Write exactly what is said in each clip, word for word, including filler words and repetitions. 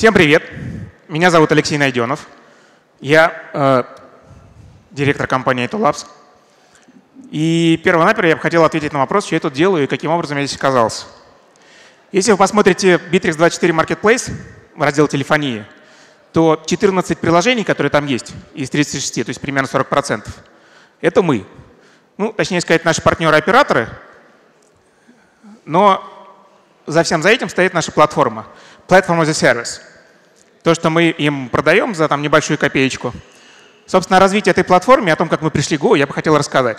Всем привет! Меня зовут Алексей Найденов. Я э, директор компании ай ту Labs. И перво-наперво я бы хотел ответить на вопрос, что я тут делаю и каким образом я здесь оказался. Если вы посмотрите Bittrex двадцать четыре Marketplace, раздел телефонии, то четырнадцать приложений, которые там есть, из тридцати шести, то есть примерно сорок процентов, это мы. Ну, точнее сказать, наши партнеры-операторы, но за всем за этим стоит наша платформа. Platform as a Service. То, что мы им продаем за там, небольшую копеечку. Собственно, о развитии этой платформы, о том, как мы пришли к Go, я бы хотел рассказать.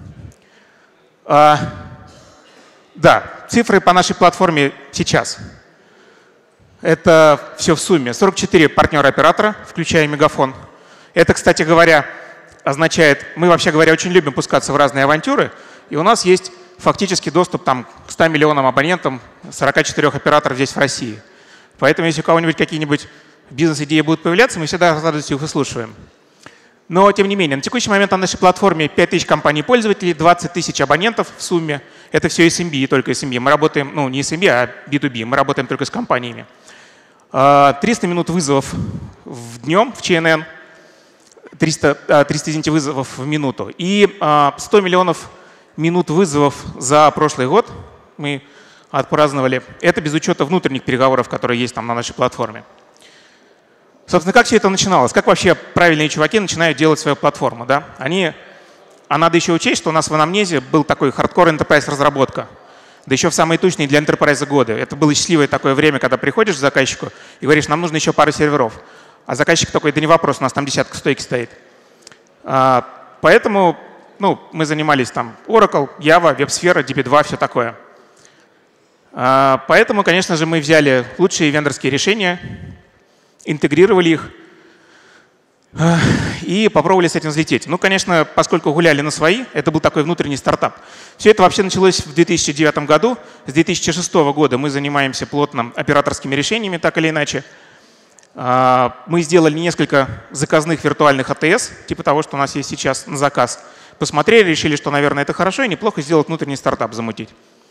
А, да, цифры по нашей платформе сейчас. Это все в сумме. сорок четыре партнера-оператора, включая Мегафон. Это, кстати говоря, означает, мы, вообще говоря, очень любим пускаться в разные авантюры, и у нас есть фактически доступ там, к ста миллионам абонентам, сорока четырёх операторов здесь в России. Поэтому, если у кого-нибудь какие-нибудь бизнес-идеи будут появляться, мы всегда с радостью их выслушиваем. Но, тем не менее, на текущий момент на нашей платформе пять тысяч компаний-пользователей, двадцать тысяч абонентов в сумме. Это все эс эм би и только эс эм би. Мы работаем, ну, не эс эм би, а би ту би. Мы работаем только с компаниями. триста минут вызовов в днем в чи эн эн, триста, триста извините, вызовов в минуту. И сто миллионов минут вызовов за прошлый год мы отпраздновали. Это без учета внутренних переговоров, которые есть там на нашей платформе. Собственно, как все это начиналось? Как вообще правильные чуваки начинают делать свою платформу? Да? Они, а надо еще учесть, что у нас в анамнезе был такой хардкор enterprise разработка. Да еще в самые тучные для enterprise годы. Это было счастливое такое время, когда приходишь к заказчику и говоришь, нам нужно еще пару серверов. А заказчик такой, да не вопрос, у нас там десятка стойки стоит. А, поэтому ну, мы занимались там Oracle, Java, WebSphere, ди би два, все такое. А, поэтому, конечно же, мы взяли лучшие вендорские решения, интегрировали их и попробовали с этим взлететь. Ну, конечно, поскольку гуляли на свои, это был такой внутренний стартап. Все это вообще началось в две тысячи девятом году. С две тысячи шестого года мы занимаемся плотно операторскими решениями, так или иначе. Мы сделали несколько заказных виртуальных эй ти эс, типа того, что у нас есть сейчас на заказ. Посмотрели, решили, что, наверное, это хорошо и неплохо сделать внутренний стартап, замутить.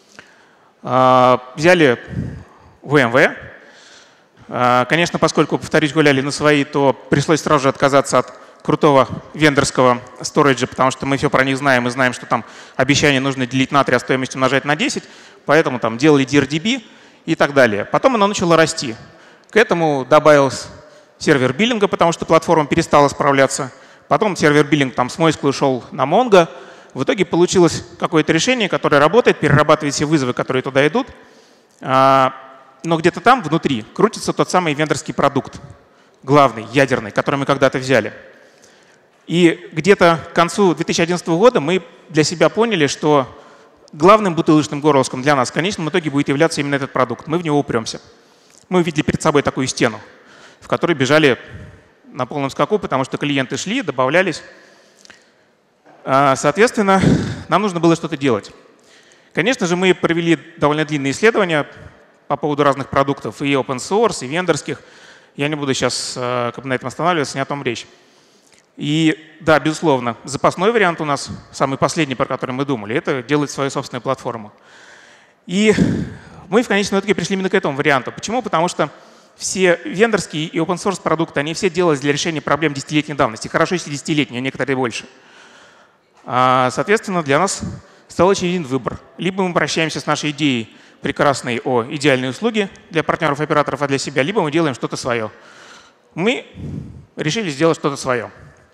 Взяли ви эм ви. Конечно, поскольку, повторюсь, гуляли на свои, то пришлось сразу же отказаться от крутого вендорского сториджа, потому что мы все про них знаем и знаем, что там обещание нужно делить на три, а стоимость умножать на десять. Поэтому там делали ди ар ди би и так далее. Потом оно начало расти. К этому добавился сервер биллинга, потому что платформа перестала справляться. Потом сервер биллинг там с MySQL ушел на Mongo. В итоге получилось какое-то решение, которое работает, перерабатывает все вызовы, которые туда идут. Но где-то там, внутри, крутится тот самый вендорский продукт, главный, ядерный, который мы когда-то взяли. И где-то к концу две тысячи одиннадцатого года мы для себя поняли, что главным бутылочным горлышком для нас в конечном итоге будет являться именно этот продукт. Мы в него упремся. Мы увидели перед собой такую стену, в которой бежали на полном скаку, потому что клиенты шли, добавлялись. Соответственно, нам нужно было что-то делать. Конечно же, мы провели довольно длинные исследования по поводу разных продуктов, и open source, и вендорских. Я не буду сейчас как бы на этом останавливаться, не о том речь. И да, безусловно, запасной вариант у нас, самый последний, про который мы думали, это делать свою собственную платформу. И мы в конечном итоге пришли именно к этому варианту. Почему? Потому что все вендорские и open source продукты, они все делались для решения проблем десятилетней давности. Хорошо, если десятилетние, а некоторые больше. Соответственно, для нас стал очевиден выбор. Либо мы прощаемся с нашей идеей прекрасной о идеальной услуге для партнеров-операторов, а для себя, либо мы делаем что-то свое. Мы решили сделать что-то свое.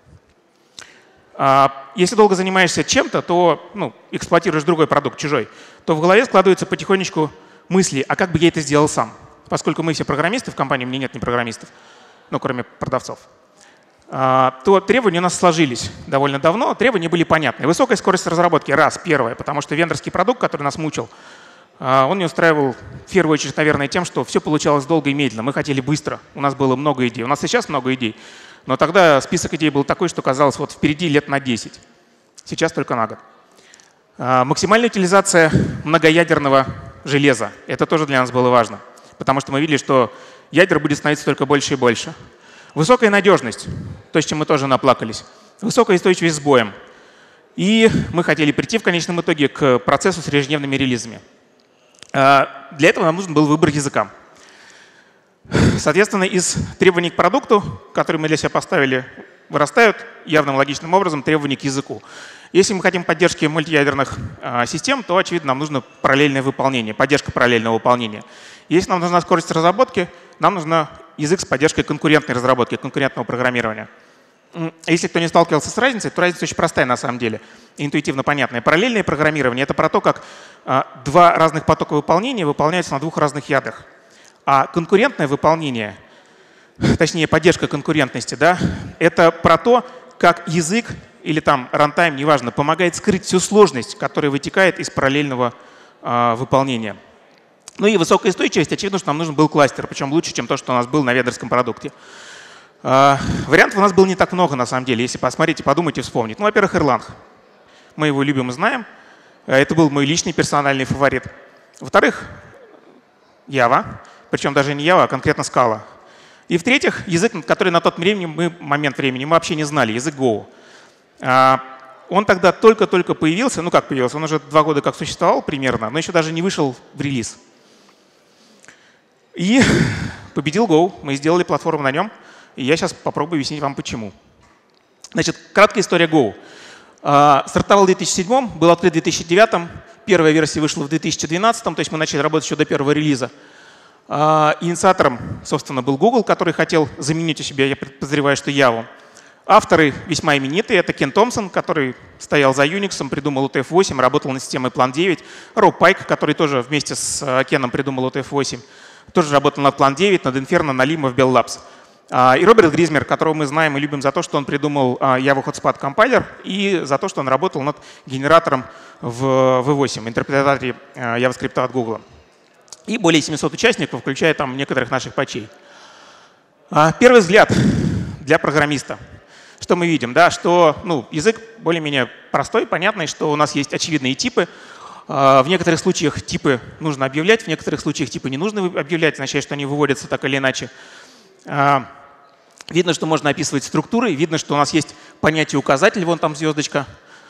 Если долго занимаешься чем-то, то ну, эксплуатируешь другой продукт, чужой, то в голове складываются потихонечку мысли, а как бы я это сделал сам? Поскольку мы все программисты в компании, мне нет ни программистов, ну, кроме продавцов, то требования у нас сложились довольно давно, требования были понятны. Высокая скорость разработки – раз, первое, потому что вендорский продукт, который нас мучил, он не устраивал в первую очередь, наверное, тем, что все получалось долго и медленно. Мы хотели быстро, у нас было много идей. У нас сейчас много идей, но тогда список идей был такой, что казалось, вот впереди лет на десять. Сейчас только на год. Максимальная утилизация многоядерного железа – это тоже для нас было важно, потому что мы видели, что ядер будет становиться только больше и больше. Высокая надежность – то, с чем мы тоже наплакались. Высокая устойчивость к сбоям. И мы хотели прийти в конечном итоге к процессу с ежедневными релизами. Для этого нам нужен был выбор языка. Соответственно, из требований к продукту, которые мы для себя поставили, вырастают явным логичным образом требования к языку. Если мы хотим поддержки мультиядерных э, систем, то, очевидно, нам нужно параллельное выполнение, поддержка параллельного выполнения. Если нам нужна скорость разработки, нам нужен язык с поддержкой конкурентной разработки, конкурентного программирования. Если кто не сталкивался с разницей, то разница очень простая на самом деле, интуитивно понятная. Параллельное программирование — это про то, как э, два разных потока выполнения выполняются на двух разных ядах. А конкурентное выполнение, точнее поддержка конкурентности, да, это про то, как язык или там рантайм, неважно, помогает скрыть всю сложность, которая вытекает из параллельного э, выполнения. Ну и высокая устойчивость, очевидно, что нам нужен был кластер, причем лучше, чем то, что у нас был на ведерском продукте. Э, вариантов у нас было не так много, на самом деле, если посмотреть, подумать и вспомнить. Ну, во-первых, Erlang. Мы его любим и знаем. Это был мой личный персональный фаворит. Во-вторых, Java. Причем даже не Java, а конкретно Scala. И в-третьих, язык, который на тот времени, мы, момент времени мы вообще не знали, язык Go. А, он тогда только-только появился, ну как появился, он уже два года как существовал примерно, но еще даже не вышел в релиз. И победил Go, мы сделали платформу на нем, и я сейчас попробую объяснить вам почему. Значит, краткая история Go. А, стартовал в две тысячи седьмом, был открыт в две тысячи девятом, первая версия вышла в две тысячи двенадцатом, то есть мы начали работать еще до первого релиза. Инициатором, собственно, был Google, который хотел заменить у себя, я подозреваю, что Java. Авторы весьма именитые. Это Кен Томпсон, который стоял за Unix, придумал ю ти эф восемь, работал над системой план девять. Роб Пайк, который тоже вместе с Кеном придумал ю ти эф восемь, тоже работал над план девять, над Inferno, на Lima в Bell Labs. И Роберт Гризмер, которого мы знаем и любим за то, что он придумал Java Hotspot компайлер и за то, что он работал над генератором в ви восемь, интерпретаторе JavaScript от Google. И более семисот участников, включая там некоторых наших патчей. Первый взгляд для программиста. Что мы видим? Да, что ну, язык более-менее простой, понятный, что у нас есть очевидные типы. В некоторых случаях типы нужно объявлять, в некоторых случаях типы не нужно объявлять, означает, что они выводятся так или иначе. Видно, что можно описывать структуры, видно, что у нас есть понятие указатель, вон там звездочка.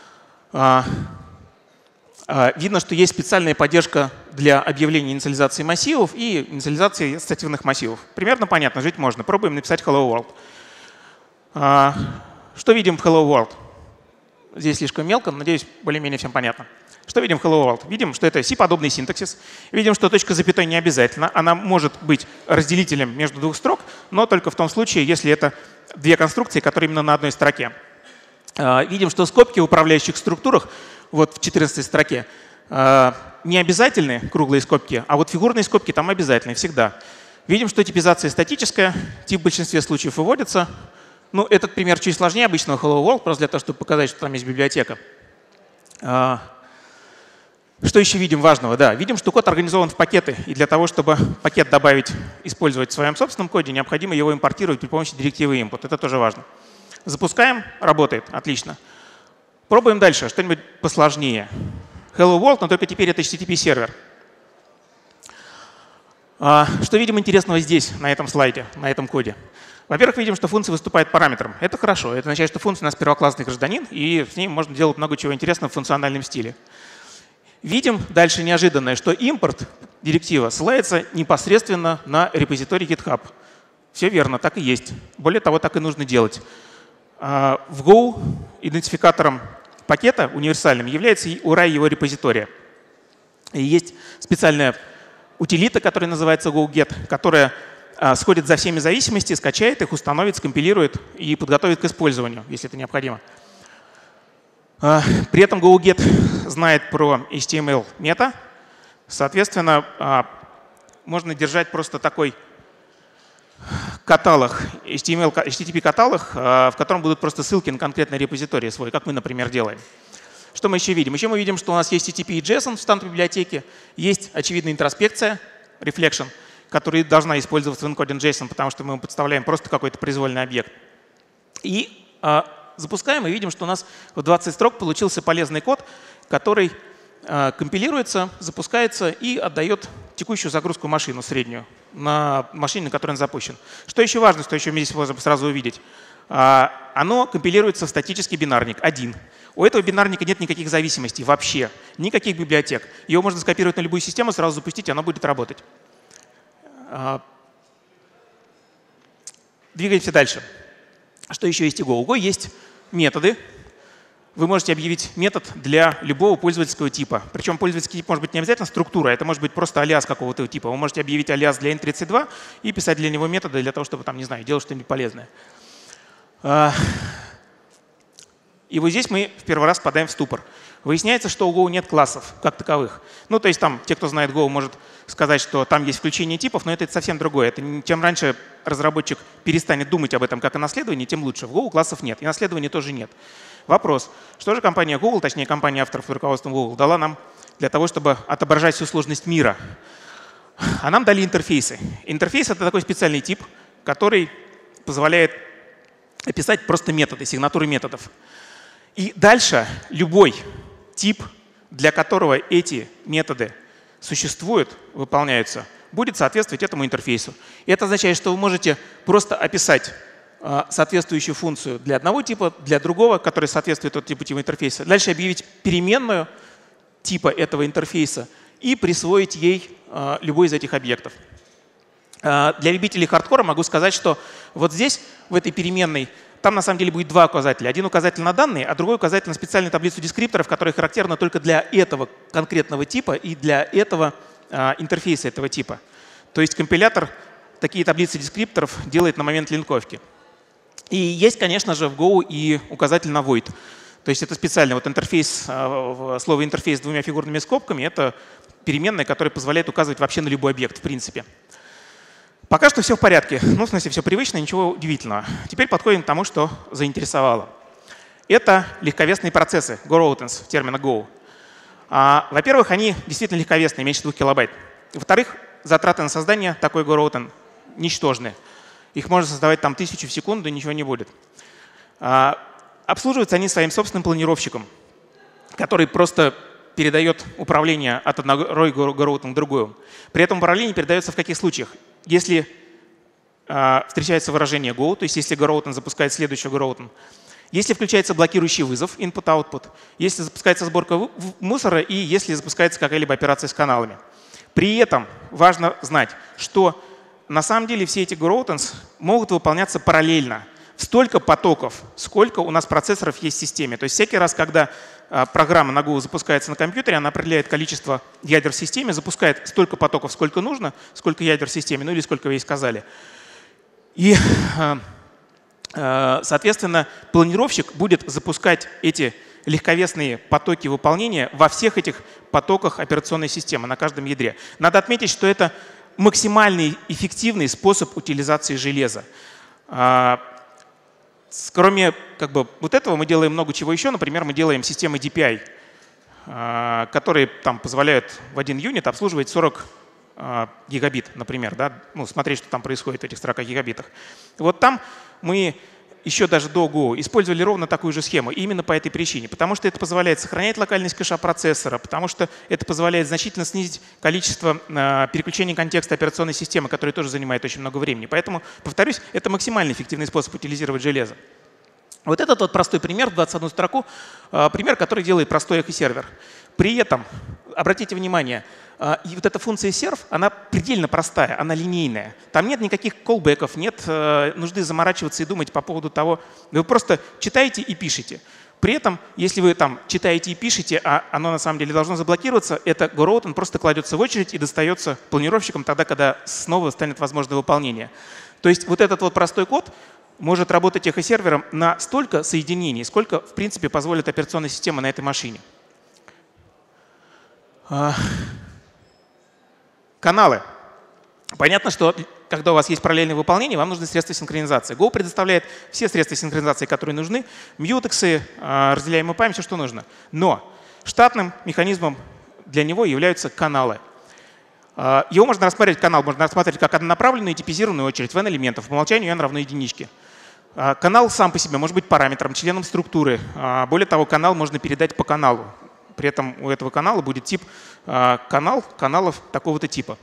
Видно, что есть специальная поддержка для объявления инициализации массивов и инициализации ассоциативных массивов. Примерно понятно, жить можно. Пробуем написать Hello World. Что видим в Hello World? Здесь слишком мелко, надеюсь, более-менее всем понятно. Что видим в Hello World? Видим, что это C-подобный синтаксис. Видим, что точка запятой не обязательно. Она может быть разделителем между двух строк, но только в том случае, если это две конструкции, которые именно на одной строке. Видим, что скобки в управляющих структурах вот в четырнадцатой строке не обязательны, круглые скобки, а вот фигурные скобки там обязательны всегда. Видим, что типизация статическая, тип в большинстве случаев выводится. Ну, этот пример чуть сложнее обычного Hello World, просто для того, чтобы показать, что там есть библиотека. Что еще видим важного? Да, видим, что код организован в пакеты, и для того, чтобы пакет добавить, использовать в своем собственном коде, необходимо его импортировать при помощи директивы input. Это тоже важно. Запускаем, работает, отлично. Пробуем дальше, что-нибудь посложнее. Hello World, но только теперь это эйч ти ти пи сервер. Что видим интересного здесь, на этом слайде, на этом коде? Во-первых, видим, что функция выступает параметром. Это хорошо. Это означает, что функция у нас первоклассный гражданин, и с ней можно делать много чего интересного в функциональном стиле. Видим дальше неожиданное, что импорт директива ссылается непосредственно на репозиторий GitHub. Все верно, так и есть. Более того, так и нужно делать. В Go идентификатором пакета универсальным является ю ар ай его репозитория. И есть специальная утилита, которая называется GoGet, которая сходит за всеми зависимостями, скачает их, установит, скомпилирует и подготовит к использованию, если это необходимо. При этом GoGet знает про эйч ти эм эл мета. Соответственно, можно держать просто такой каталог, эйч ти эм эл, эйч ти ти пи каталог, в котором будут просто ссылки на конкретный репозиторий свой, как мы, например, делаем. Что мы еще видим? Еще мы видим, что у нас есть ти ти пи и JSON в стандартной библиотеке, есть очевидная интроспекция, reflection, которая должна использоваться в encoding JSON, потому что мы подставляем просто какой-то произвольный объект. И э, запускаем и видим, что у нас в двадцать строк получился полезный код, который э, компилируется, запускается и отдает текущую загрузку в машину среднюю, на машине, на которой он запущен. Что еще важно, что еще здесь можно сразу увидеть? Э, оно компилируется в статический бинарник один. У этого бинарника нет никаких зависимостей вообще, никаких библиотек. Его можно скопировать на любую систему, сразу запустить, и оно будет работать. Двигаемся дальше. Что еще есть у Go? У Go есть методы. Вы можете объявить метод для любого пользовательского типа. Причем пользовательский тип может быть не обязательно структура, это может быть просто алиас какого-то типа. Вы можете объявить алиас для эн тридцать два и писать для него методы для того, чтобы, там, не знаю, делать что-нибудь полезное. И вот здесь мы в первый раз впадаем в ступор. Выясняется, что у Go нет классов как таковых. Ну, то есть там, те, кто знает Go, может сказать, что там есть включение типов, но это совсем другое. Это, чем раньше разработчик перестанет думать об этом как о наследовании, тем лучше. В Go классов нет, и наследования тоже нет. Вопрос, что же компания Google, точнее компания авторов под руководством Google, дала нам для того, чтобы отображать всю сложность мира? А нам дали интерфейсы. Интерфейс — это такой специальный тип, который позволяет описать просто методы, сигнатуры методов. И дальше любой тип, для которого эти методы существуют, выполняются, будет соответствовать этому интерфейсу. И это означает, что вы можете просто описать э, соответствующую функцию для одного типа, для другого, который соответствует этому типу, типу интерфейса. Дальше объявить переменную типа этого интерфейса и присвоить ей э, любой из этих объектов. Э, для любителей хардкора могу сказать, что вот здесь, в этой переменной, там на самом деле будет два указателя. Один указатель на данные, а другой указатель на специальную таблицу дескрипторов, которая характерна только для этого конкретного типа и для этого а, интерфейса этого типа. То есть компилятор такие таблицы дескрипторов делает на момент линковки. И есть, конечно же, в Go и указатель на void. То есть это специально вот интерфейс, а, слово интерфейс с двумя фигурными скобками — это переменная, которая позволяет указывать вообще на любой объект в принципе. Пока что все в порядке. Ну, в смысле, все привычно, ничего удивительного. Теперь подходим к тому, что заинтересовало. Это легковесные процессы, Go-Routines, термина Go. А, во-первых, они действительно легковесные, меньше двух килобайт. Во-вторых, затраты на создание такой Go-Routine ничтожные. Их можно создавать там тысячу в секунду, и ничего не будет. А, обслуживаются они своим собственным планировщиком, который просто передает управление от одного Go-Routine к другому. При этом управление передается в каких случаях? Если э, встречается выражение Go, то есть если Go-Routine запускает следующий Go-Routine, если включается блокирующий вызов, input-output, если запускается сборка мусора и если запускается какая-либо операция с каналами. При этом важно знать, что на самом деле все эти Go-Routines могут выполняться параллельно в столько потоков, сколько у нас процессоров есть в системе. То есть всякий раз, когда э, программа на Go запускается на компьютере, она определяет количество ядер в системе, запускает столько потоков, сколько нужно, сколько ядер в системе, ну или сколько вы ей сказали. И, э, э, соответственно, планировщик будет запускать эти легковесные потоки выполнения во всех этих потоках операционной системы, на каждом ядре. Надо отметить, что это максимальный эффективный способ утилизации железа. Э, Кроме как бы, вот этого мы делаем много чего еще. Например, мы делаем системы ди пи ай, которые там, позволяют в один юнит обслуживать сорок гигабит, например. Да? Ну, смотреть, что там происходит в этих сорока гигабитах. Вот там мы еще даже до Go использовали ровно такую же схему. И именно по этой причине. Потому что это позволяет сохранять локальность кэша процессора, потому что это позволяет значительно снизить количество э, переключений контекста операционной системы, которое тоже занимает очень много времени. Поэтому, повторюсь, это максимально эффективный способ утилизировать железо. Вот этот вот простой пример, двадцать одну строку, э, пример, который делает простой эхо-сервер. При этом, обратите внимание, э, и вот эта функция serve, она предельно простая, она линейная. Там нет никаких колбеков, нет э, нужды заморачиваться и думать по поводу того. Вы просто читаете и пишете. При этом, если вы там читаете и пишете, а оно на самом деле должно заблокироваться, это Go-Routine просто кладется в очередь и достается планировщиком тогда, когда снова станет возможно выполнение. То есть вот этот вот простой код может работать эхо-сервером на столько соединений, сколько, в принципе, позволит операционная система на этой машине. Каналы. Понятно, что когда у вас есть параллельное выполнение, вам нужны средства синхронизации. Go предоставляет все средства синхронизации, которые нужны. Мьютексы, разделяемая память, все, что нужно. Но штатным механизмом для него являются каналы. Его можно рассматривать, канал можно рассматривать как однонаправленную и типизированную очередь в n элементов. По умолчанию n равно единичке. Канал сам по себе может быть параметром, членом структуры. Более того, канал можно передать по каналу. При этом у этого канала будет тип канал каналов такого-то типа.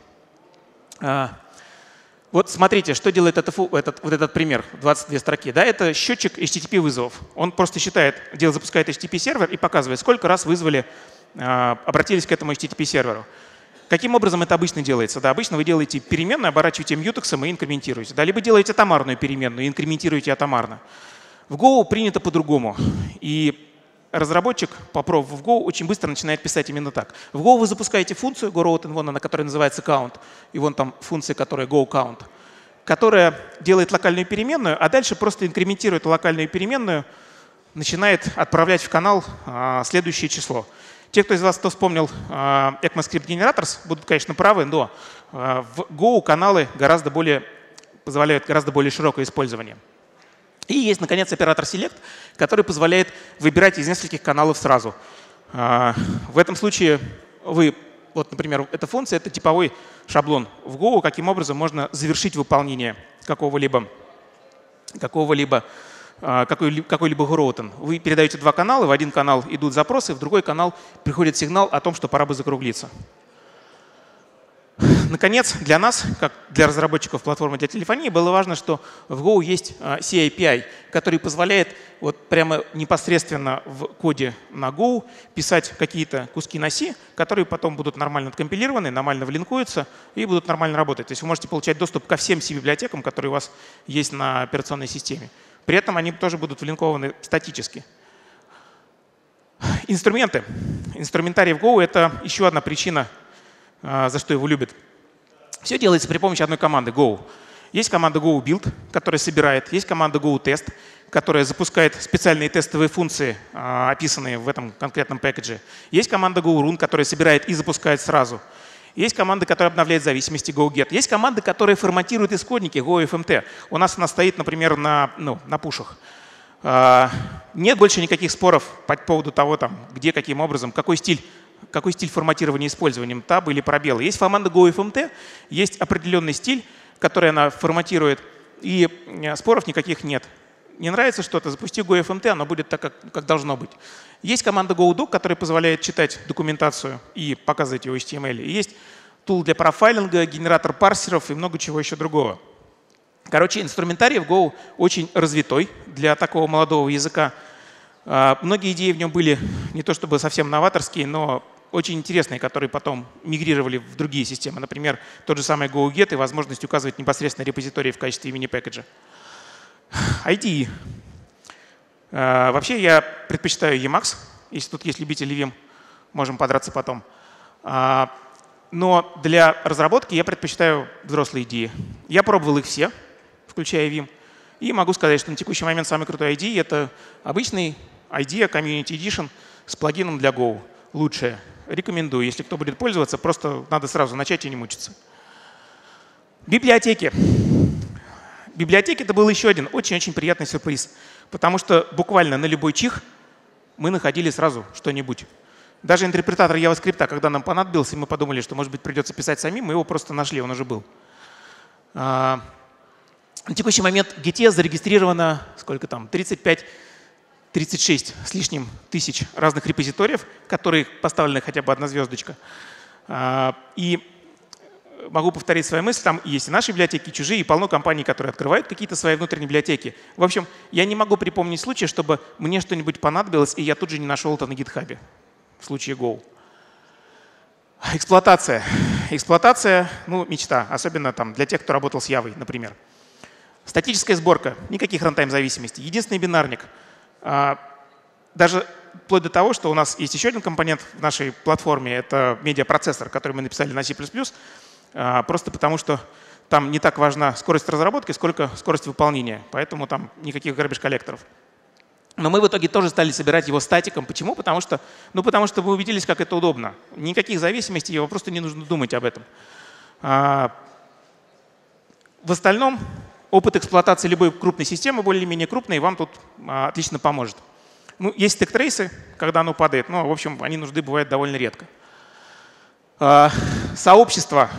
Вот смотрите, что делает этот, этот, вот этот пример, двадцать две строки. Да, это счетчик эйч ти ти пи вызовов. Он просто считает, делает, запускает эйч ти ти пи сервер и показывает, сколько раз вызвали, обратились к этому эйч ти ти пи серверу. Каким образом это обычно делается? Да, обычно вы делаете переменную, оборачиваете мьютексом и инкрементируете. Да, либо делаете атомарную переменную и инкрементируете атомарно. В Go принято по-другому. И разработчик, попробовав в Go, очень быстро начинает писать именно так. В Go вы запускаете функцию GoRouten, вон она, которая называется count, и вон там функция, которая GoCount, которая делает локальную переменную, а дальше просто инкрементирует локальную переменную, начинает отправлять в канал а, следующее число. Те, кто из вас кто вспомнил а, ECMAScript Generators, будут, конечно, правы, но а, в Go каналы гораздо более, позволяют гораздо более широкое использование. И есть, наконец, оператор Select, который позволяет выбирать из нескольких каналов сразу. В этом случае вы, вот, например, эта функция — это типовой шаблон в Go, каким образом можно завершить выполнение какого-либо какого-либо какой-либо GoRouten. Вы передаете два канала, в один канал идут запросы, в другой канал приходит сигнал о том, что пора бы закруглиться. Наконец, для нас, как для разработчиков платформы для телефонии, было важно, что в Go есть си эй пи ай, который позволяет вот прямо непосредственно в коде на Go писать какие-то куски на C, которые потом будут нормально откомпилированы, нормально влинкуются и будут нормально работать. То есть вы можете получать доступ ко всем C-библиотекам, которые у вас есть на операционной системе. При этом они тоже будут влинкованы статически. Инструменты. Инструментарий в Go — это еще одна причина, за что его любят. Все делается при помощи одной команды Go. Есть команда GoBuild, которая собирает, есть команда GoTest, которая запускает специальные тестовые функции, описанные в этом конкретном пэкэдже. Есть команда GoRun, которая собирает и запускает сразу. Есть команда, которая обновляет зависимости GoGet. Есть команда, которая форматирует исходники GoFMT. У нас она стоит, например, на, ну, на пушах. Нет больше никаких споров по поводу того, там, где, каким образом, какой стиль какой стиль форматирования использованием, табы или пробелы. Есть команда GoFMT, есть определенный стиль, который она форматирует, и споров никаких нет. Не нравится что-то, запусти GoFMT, оно будет так, как, как должно быть. Есть команда GoDoc, которая позволяет читать документацию и показывать его эйч ти эм эль. И есть тул для профайлинга, генератор парсеров и много чего еще другого. Короче, инструментарий в Go очень развитой для такого молодого языка. Многие идеи в нем были не то чтобы совсем новаторские, но очень интересные, которые потом мигрировали в другие системы. Например, тот же самый GoGet и возможность указывать непосредственно репозитории в качестве имени пэкэджа. ай ди и. Вообще я предпочитаю Emacs. Если тут есть любители Vim, можем подраться потом. Но для разработки я предпочитаю взрослые ай ди и. Я пробовал их все, включая Vim. И могу сказать, что на текущий момент самый крутой ай ди и — это обычный ай ди и Community Edition с плагином для Go. Лучшее. Рекомендую. Если кто будет пользоваться, просто надо сразу начать и не мучиться. Библиотеки. Библиотеки — это был еще один очень-очень приятный сюрприз, потому что буквально на любой чих мы находили сразу что-нибудь. Даже интерпретатор JavaScript, когда нам понадобился, и мы подумали, что, может быть, придется писать самим, мы его просто нашли, он уже был. На текущий момент в Git зарегистрировано сколько там, тридцать пять тридцать шесть с лишним тысяч разных репозиториев, которые поставлены хотя бы одна звездочка. И могу повторить свою мысль, там есть и наши библиотеки, и чужие, и полно компаний, которые открывают какие-то свои внутренние библиотеки. В общем, я не могу припомнить случая, чтобы мне что-нибудь понадобилось, и я тут же не нашел это на GitHub в случае Go. Эксплуатация. Эксплуатация, ну, мечта, особенно там для тех, кто работал с Явой, например. Статическая сборка, никаких рантайм-зависимостей, единственный бинарник. Даже вплоть до того, что у нас есть еще один компонент в нашей платформе, это медиапроцессор, который мы написали на C++, просто потому что там не так важна скорость разработки, сколько скорость выполнения. Поэтому там никаких garbage-коллекторов. Но мы в итоге тоже стали собирать его статиком. Почему? Потому что, ну, потому что мы убедились, как это удобно. Никаких зависимостей, его просто не нужно думать об этом. В остальном опыт эксплуатации любой крупной системы, более-менее крупной, вам тут а, отлично поможет. Ну, есть стек-трейсы, когда оно падает, но, в общем, они нужны бывают довольно редко. А, сообщество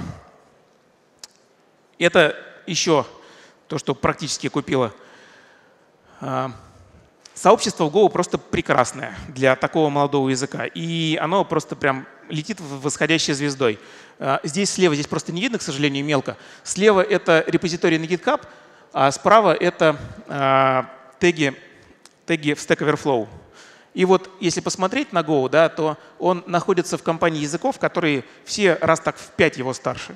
— это еще то, что практически купило. А, сообщество в Go просто прекрасное для такого молодого языка. И оно просто прям летит восходящей звездой. Здесь слева, здесь просто не видно, к сожалению, мелко. Слева это репозиторий на GitHub, а справа это э, теги, теги в Stack Overflow. И вот если посмотреть на Go, да, то он находится в компании языков, которые все раз так в пять его старше.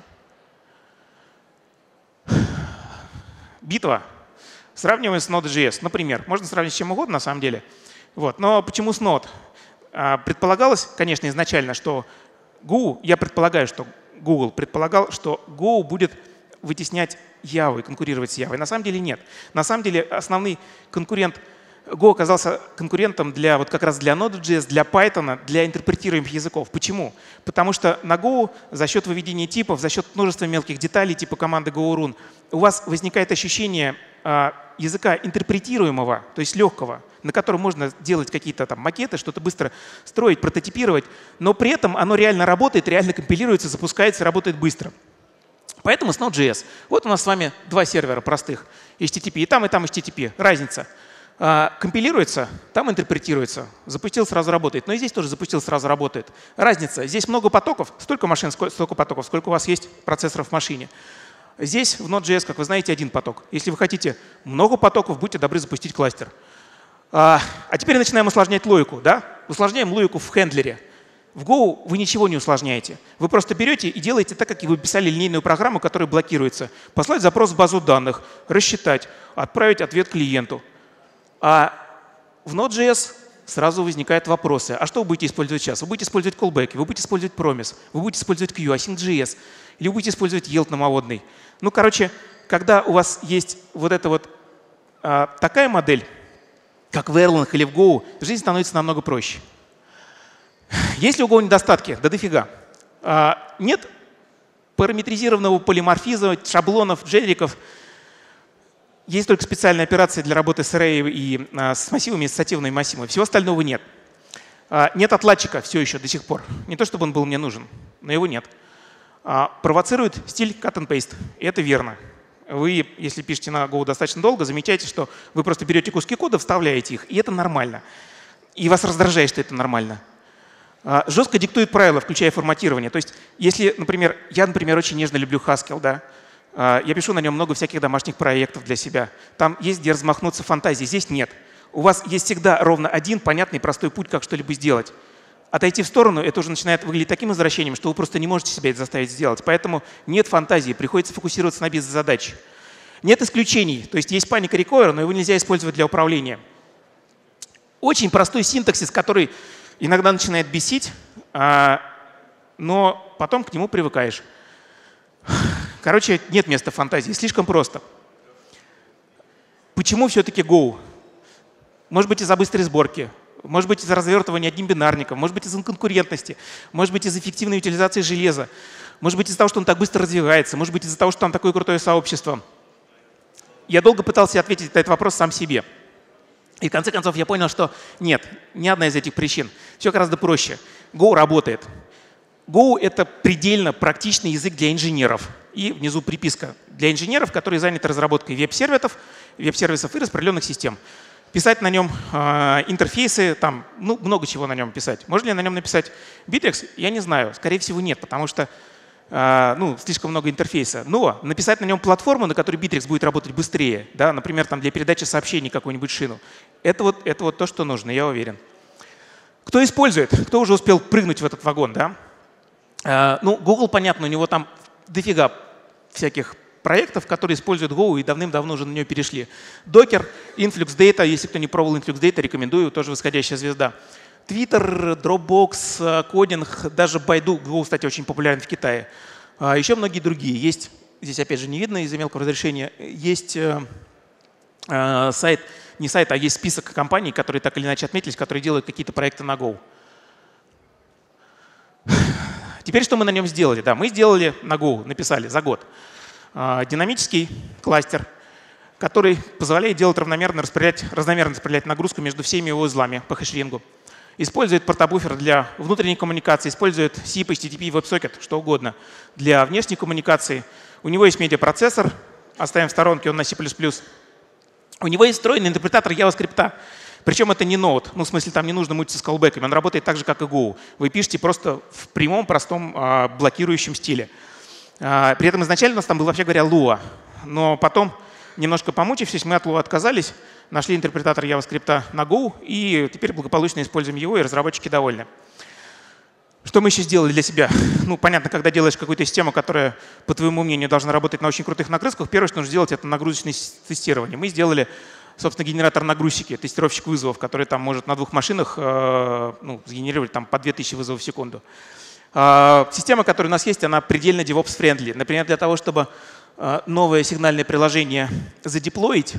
Битва. Сравниваем с Node.js. Например, можно сравнить с чем угодно на самом деле. Вот. Но почему с Node? Предполагалось, конечно, изначально, что Go, я предполагаю, что Google предполагал, что Go будет вытеснять Java и конкурировать с Java. На самом деле нет. На самом деле основной конкурент Go оказался конкурентом для, вот как раз для Node.js, для Python, для интерпретируемых языков. Почему? Потому что на Go за счет выведения типов, за счет множества мелких деталей типа команды go-run у вас возникает ощущение а, языка интерпретируемого, то есть легкого, на котором можно делать какие-то там макеты, что-то быстро строить, прототипировать, но при этом оно реально работает, реально компилируется, запускается, работает быстро. Поэтому с Node.js. Вот у нас с вами два сервера простых. эйч ти ти пи. И там, и там эйч ти ти пи. Разница. А, компилируется, там интерпретируется. Запустил, сразу работает. Но и здесь тоже запустил, сразу работает. Разница. Здесь много потоков. Столько машин, столько потоков, сколько у вас есть процессоров в машине. Здесь в Node.js, как вы знаете, один поток. Если вы хотите много потоков, будьте добры запустить кластер. А, а теперь начинаем усложнять логику. Да? Усложняем логику в хендлере. В Go вы ничего не усложняете. Вы просто берете и делаете так, как и вы писали линейную программу, которая блокируется. Послать запрос в базу данных, рассчитать, отправить ответ клиенту. А в Node.js сразу возникают вопросы. А что вы будете использовать сейчас? Вы будете использовать callback, вы будете использовать promise, вы будете использовать queue, async.js, или вы будете использовать yield намоводный. Ну, короче, когда у вас есть вот эта вот а, такая модель, как в Erlang или в Go, жизнь становится намного проще. Есть ли у Go недостатки? Да дофига. А, нет параметризированного полиморфизма, шаблонов, дженериков. Есть только специальные операции для работы с array и а, с массивами, ассоциативными массивами. Всего остального нет. А, нет отладчика все еще до сих пор. Не то, чтобы он был мне нужен, но его нет. А, провоцирует стиль cut and paste. И это верно. Вы, если пишете на Go достаточно долго, замечаете, что вы просто берете куски кода, вставляете их, и это нормально. И вас раздражает, что это нормально. А, жестко диктует правила, включая форматирование. То есть, если, например, я, например, очень нежно люблю Haskell, да, я пишу на нем много всяких домашних проектов для себя. Там есть где размахнуться фантазией, здесь нет. У вас есть всегда ровно один понятный простой путь, как что-либо сделать. Отойти в сторону, это уже начинает выглядеть таким извращением, что вы просто не можете себя это заставить сделать. Поэтому нет фантазии, приходится фокусироваться на бизнес-задаче. Нет исключений, то есть есть паника рекойер, но его нельзя использовать для управления. Очень простой синтаксис, который иногда начинает бесить, но потом к нему привыкаешь. Короче, нет места фантазии, слишком просто. Почему все-таки Go? Может быть, из-за быстрой сборки, может быть, из-за развертывания одним бинарником, может быть, из-за конкурентности, может быть, из-за эффективной утилизации железа, может быть, из-за того, что он так быстро развивается, может быть, из-за того, что там такое крутое сообщество. Я долго пытался ответить на этот вопрос сам себе. И в конце концов я понял, что нет, ни одна из этих причин. Все гораздо проще. Go работает. Go — это предельно практичный язык для инженеров. И внизу приписка для инженеров, которые заняты разработкой веб-сервисов, веб-сервисов и распределенных систем. Писать на нем э, интерфейсы, там, ну, много чего на нем писать. Можно ли на нем написать Bittrex? Я не знаю. Скорее всего, нет, потому что э, ну, слишком много интерфейса. Но написать на нем платформу, на которой Bittrex будет работать быстрее, да, например, там, для передачи сообщений какую-нибудь шину, это вот, это вот то, что нужно, я уверен. Кто использует? Кто уже успел прыгнуть в этот вагон? Да? Э, ну, Google, понятно, у него там дофига всяких проектов, которые используют Go и давным-давно уже на нее перешли. Docker, Influx Data, если кто не пробовал Influx Data, рекомендую, тоже восходящая звезда. Twitter, Dropbox, Coding, даже Baidu, Go, кстати, очень популярен в Китае. А еще многие другие. Есть, здесь опять же не видно из-за мелкого разрешения, есть э, э, сайт, не сайт, а есть список компаний, которые так или иначе отметились, которые делают какие-то проекты на Go. Теперь что мы на нем сделали? Да, мы сделали на Go, написали за год динамический кластер, который позволяет делать равномерно распределять, разномерно распределять нагрузку между всеми его узлами по хэшрингу. Использует портобуфер для внутренней коммуникации, использует сип, эйч ти ти пи, WebSocket, что угодно. Для внешней коммуникации у него есть медиапроцессор, оставим в сторонке, он на C++. У него есть встроенный интерпретатор JavaScript. Причем это не Node, ну в смысле там не нужно мучиться с колбэками, он работает так же, как и Go. Вы пишете просто в прямом, простом а, блокирующем стиле. А, при этом изначально у нас там был, вообще говоря, Lua, но потом немножко помучившись, мы от Lua отказались, нашли интерпретатор JavaScript на Go, и теперь благополучно используем его, и разработчики довольны. Что мы еще сделали для себя? Ну, понятно, когда делаешь какую-то систему, которая, по твоему мнению, должна работать на очень крутых нагрузках, первое, что нужно сделать, это нагрузочное тестирование. Мы сделали, собственно, генератор нагрузки, тестировщик вызовов, который там может на двух машинах э, ну, сгенерировать там, по две тысячи вызовов в секунду. Э, система, которая у нас есть, она предельно DevOps-friendly. Например, для того, чтобы э, новое сигнальное приложение задеплоить,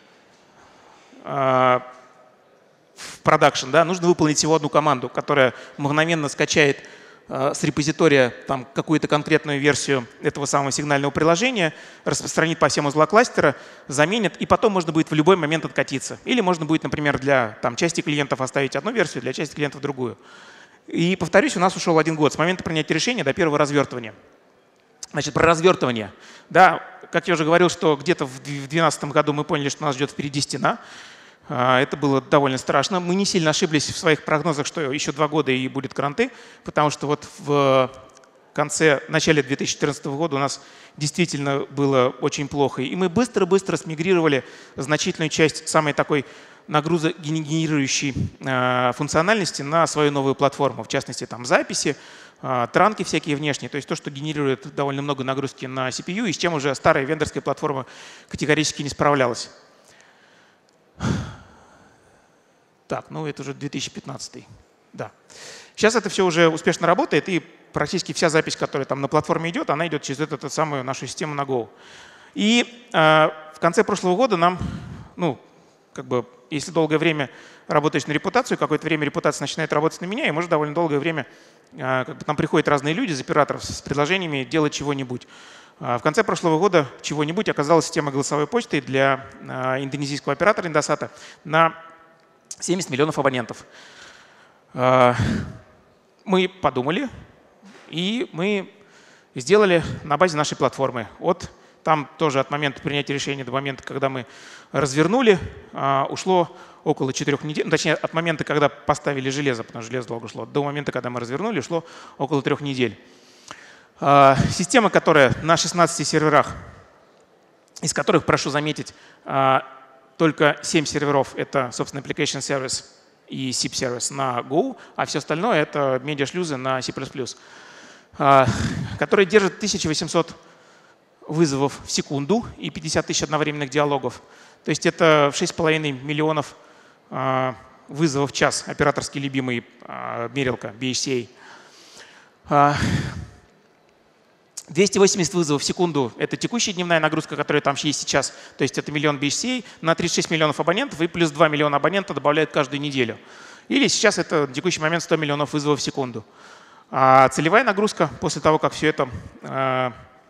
э, в продакшн, да, нужно выполнить всего одну команду, которая мгновенно скачает э, с репозитория там, какую-то конкретную версию этого самого сигнального приложения, распространит по всем узлам кластера, заменит, и потом можно будет в любой момент откатиться. Или можно будет, например, для там, части клиентов оставить одну версию, для части клиентов другую. И, повторюсь, у нас ушел один год с момента принятия решения до первого развертывания. Значит, про развертывание. Да, как я уже говорил, что где-то в две тысячи двенадцатом году мы поняли, что нас ждет впереди стена. Это было довольно страшно. Мы не сильно ошиблись в своих прогнозах, что еще два года и будет кранты, потому что вот в конце, начале две тысячи четырнадцатого года у нас действительно было очень плохо. И мы быстро-быстро смигрировали значительную часть самой такой нагрузогенерирующей функциональности на свою новую платформу. В частности, там записи, транки всякие внешние, то есть то, что генерирует довольно много нагрузки на си пи ю, и с чем уже старая вендорская платформа категорически не справлялась. Так, ну это уже две тысячи пятнадцатый. Да. Сейчас это все уже успешно работает, и практически вся запись, которая там на платформе идет, она идет через эту, эту самую нашу систему на Go. И э, в конце прошлого года нам, ну, как бы, если долгое время работаешь на репутацию, какое-то время репутация начинает работать на меня, и может довольно долгое время э, как бы, там приходят разные люди из операторов с предложениями делать чего-нибудь. В конце прошлого года чего-нибудь оказалась система голосовой почты для э, индонезийского оператора Indosat на семьдесят миллионов абонентов. Э, мы подумали, и мы сделали на базе нашей платформы. От, там тоже от момента принятия решения до момента, когда мы развернули, э, ушло около четырех недель. Ну, точнее, от момента, когда поставили железо, потому что железо долго шло, до момента, когда мы развернули, ушло около трех недель. Система, которая на шестнадцати серверах, из которых, прошу заметить, только семь серверов — это, собственно, Application Service и си ай пи Service на Go, а все остальное — это медиашлюзы на C++, которые держат тысячу восемьсот вызовов в секунду и пятьдесят тысяч одновременных диалогов. То есть это шесть с половиной миллионов вызовов в час, операторски любимый мерилка би эйч си эй. двести восемьдесят вызовов в секунду — это текущая дневная нагрузка, которая там есть сейчас. То есть это миллион би эйч си эй на тридцать шесть миллионов абонентов, и плюс два миллиона абонентов добавляют каждую неделю. Или сейчас это на текущий момент сто миллионов вызовов в секунду. А целевая нагрузка после того, как все это,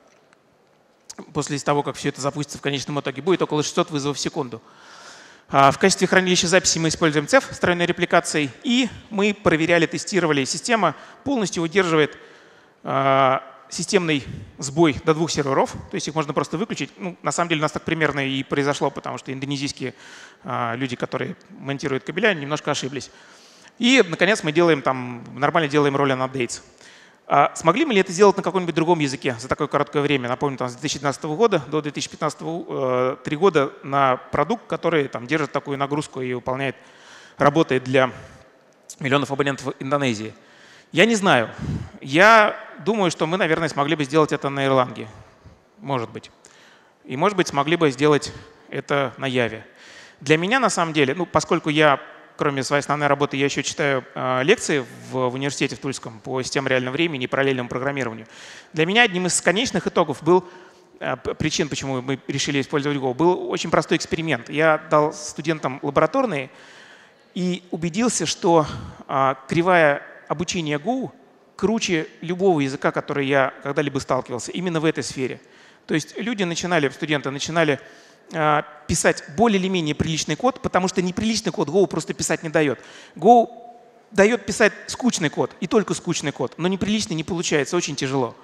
после того, как все это запустится в конечном итоге, будет около шестисот вызовов в секунду. В качестве хранилища записи мы используем цеф с тройной репликацией, и мы проверяли, тестировали. Система полностью удерживает системный сбой до двух серверов, то есть их можно просто выключить. Ну, на самом деле у нас так примерно и произошло, потому что индонезийские а, люди, которые монтируют кабеля, немножко ошиблись. И, наконец, мы делаем там, нормально делаем roll and updates. А смогли мы ли это сделать на каком-нибудь другом языке за такое короткое время? Напомню, там, с две тысячи двенадцатого года до две тысячи пятнадцатого три года на продукт, который там, держит такую нагрузку и выполняет, работает для миллионов абонентов Индонезии. Я не знаю. Я думаю, что мы, наверное, смогли бы сделать это на Erlang. Может быть. И, может быть, смогли бы сделать это на Java. Для меня, на самом деле, ну, поскольку я, кроме своей основной работы, я еще читаю э, лекции в, в университете в Тульском по системам реального времени и параллельному программированию, для меня одним из конечных итогов был, э, причин, почему мы решили использовать Go, был очень простой эксперимент. Я дал студентам лабораторные и убедился, что э, кривая обучение Go круче любого языка, который я когда-либо сталкивался, именно в этой сфере. То есть люди начинали, студенты начинали э, писать более или менее приличный код, потому что неприличный код Go просто писать не дает. Go дает писать скучный код, и только скучный код, но неприличный не получается, очень тяжело.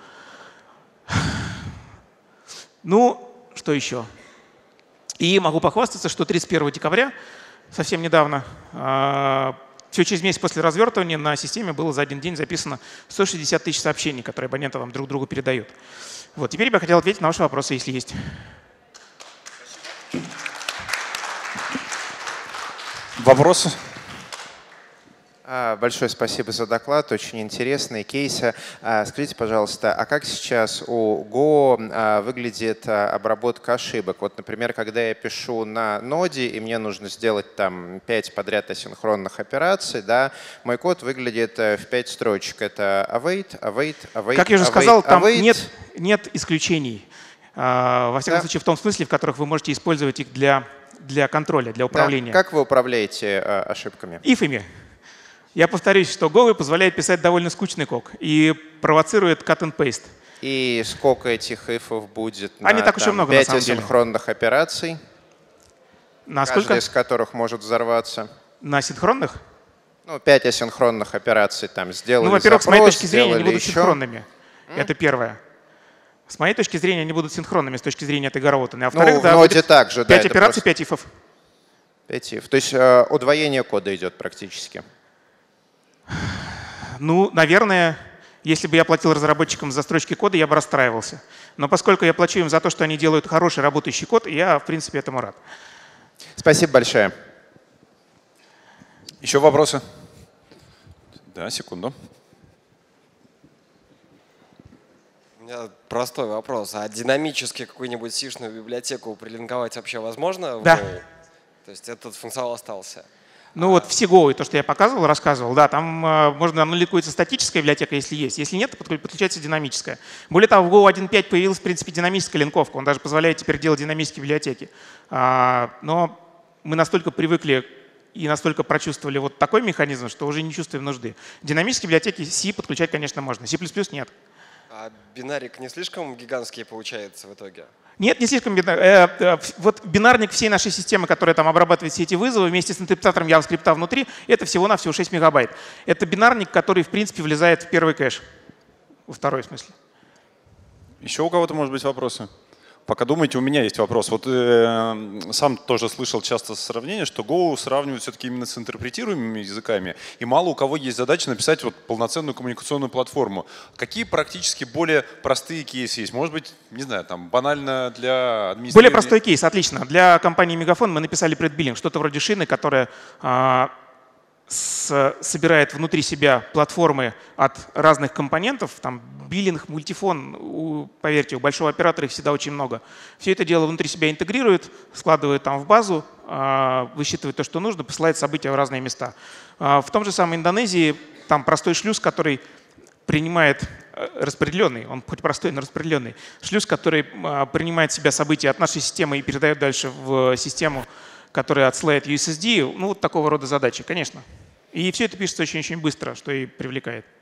Ну, что еще? И могу похвастаться, что тридцать первого декабря, совсем недавно, э, все через месяц после развертывания на системе было за один день записано сто шестьдесят тысяч сообщений, которые абоненты вам друг другу передают. Вот, теперь я бы хотел ответить на ваши вопросы, если есть. Вопросы? Большое спасибо за доклад, очень интересные кейсы. Скажите, пожалуйста, а как сейчас у Go выглядит обработка ошибок? Вот, например, когда я пишу на ноде, и мне нужно сделать там пять подряд асинхронных операций, да, мой код выглядит в пять строчек. Это await, await, await, Как я уже await, сказал, там await. нет, нет исключений. Во всяком Да. случае, в том смысле, в которых вы можете использовать их для, для контроля, для управления. Да. Как вы управляете ошибками? Ифами. Я повторюсь, что Go позволяет писать довольно скучный код и провоцирует cut and paste. И сколько этих ифов будет А на не так уж и там, много, на пять самом деле. асинхронных операций, Насколько? каждая из которых может взорваться? На синхронных? Ну, пять асинхронных операций там сделали. Ну, во-первых, с моей запрос, точки зрения, они будут еще. синхронными. М? Это первое. С моей точки зрения, они будут синхронными с точки зрения этой гоработы. А Ну, во-вторых, в да, ноде будет также. пять да, операций, просто пять ифов. пять иф. То есть э, удвоение кода идет практически. Ну, наверное, если бы я платил разработчикам за строчки кода, я бы расстраивался. Но поскольку я плачу им за то, что они делают хороший работающий код, я, в принципе, этому рад. Спасибо большое. Еще вопросы? Да, секунду. У меня простой вопрос. А динамически какую-нибудь сишную библиотеку прилинковать вообще возможно? в Да. Go? То есть этот функционал остался? Ну вот в Go, и то, что я показывал, рассказывал, да, там э, можно анализируется статическая библиотека, если есть. Если нет, то подключается динамическая. Более того, в Go один точка пять появилась, в принципе, динамическая линковка. Он даже позволяет теперь делать динамические библиотеки. А, но мы настолько привыкли и настолько прочувствовали вот такой механизм, что уже не чувствуем нужды. Динамические библиотеки C подключать, конечно, можно. C++ нет. А бинарик не слишком гигантский получается в итоге? Нет, не слишком бинарный. Вот бинарник всей нашей системы, которая там обрабатывает все эти вызовы вместе с интерпретатором JavaScript внутри, это всего-навсего шесть мегабайт. Это бинарник, который, в принципе, влезает в первый кэш. Во второй, в смысле. Еще у кого-то, может быть, вопросы? Пока думаете, у меня есть вопрос. Вот э, сам тоже слышал часто сравнение, что Go сравнивают все-таки именно с интерпретируемыми языками, и мало у кого есть задача написать вот полноценную коммуникационную платформу. Какие практически более простые кейсы есть? Может быть, не знаю, там банально для администрирования? Более простой кейс, отлично. Для компании Мегафон мы написали предбиллинг, что-то вроде шины, которая а, с, собирает внутри себя платформы от разных компонентов, там биллинг, мультифон, у, поверьте, у большого оператора их всегда очень много. Все это дело внутри себя интегрирует, складывает там в базу, а, высчитывает то, что нужно, посылает события в разные места. А, в том же самом Индонезии там простой шлюз, который принимает распределенный, он хоть простой, но распределенный, шлюз, который а, принимает в себя события от нашей системы и передает дальше в систему, которая отсылает ю эс эс ди. Ну, вот такого рода задачи, конечно. И все это пишется очень-очень быстро, что и привлекает.